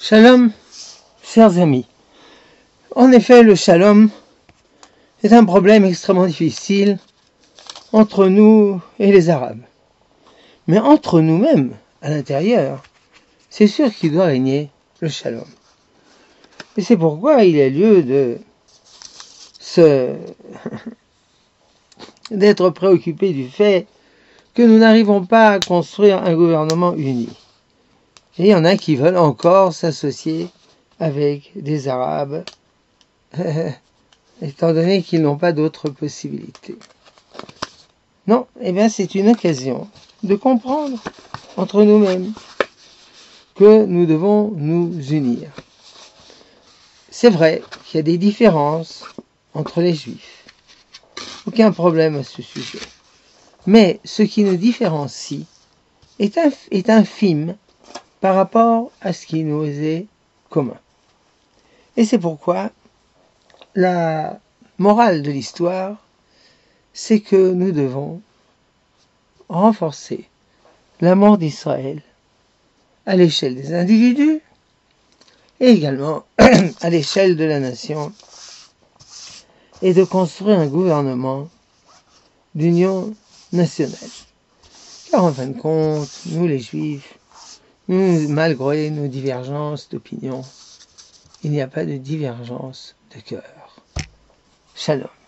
Shalom, chers amis. En effet, le shalom est un problème extrêmement difficile entre nous et les Arabes. Mais entre nous-mêmes, à l'intérieur, c'est sûr qu'il doit régner le shalom. Et c'est pourquoi il y a lieu d'être préoccupé du fait que nous n'arrivons pas à construire un gouvernement uni. Et il y en a qui veulent encore s'associer avec des Arabes, étant donné qu'ils n'ont pas d'autres possibilités. Non, eh bien c'est une occasion de comprendre entre nous-mêmes que nous devons nous unir. C'est vrai qu'il y a des différences entre les Juifs. Aucun problème à ce sujet. Mais ce qui nous différencie est infime par rapport à ce qui nous est commun. Et c'est pourquoi la morale de l'histoire, c'est que nous devons renforcer l'amour d'Israël à l'échelle des individus et également à l'échelle de la nation, et de construire un gouvernement d'union nationale. Car en fin de compte, nous les Juifs, malgré nos divergences d'opinion, il n'y a pas de divergence de cœur. Shalom.